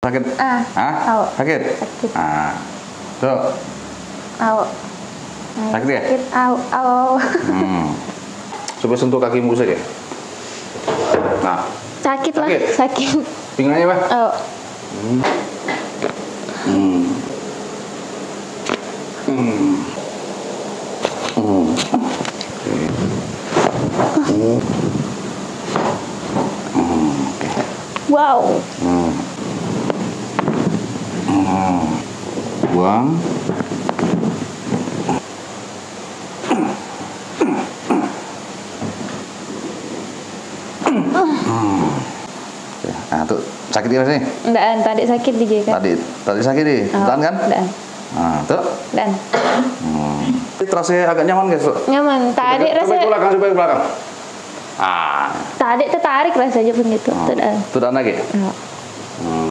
Sakit? Au. Sakit? Sakit. Tuh. Au. Sakit ya? Sakit. Au. Coba sentuh kakimu saja. Nah. Sakit lah. Sakit. Pinggangnya, Pak? Au. Wow. Buang. Nah, tuh sakit di sini? Enggak, tadi sakit di JK. Tadi sakit di, tahan kan? Enggak. Nah, tuh. Dan. Terasa agak nyaman guys. Nyaman. Tadi coba rasa. belakang, coba ke belakang. Tadi tertarik rasanya begitu. Tuh dan lagi.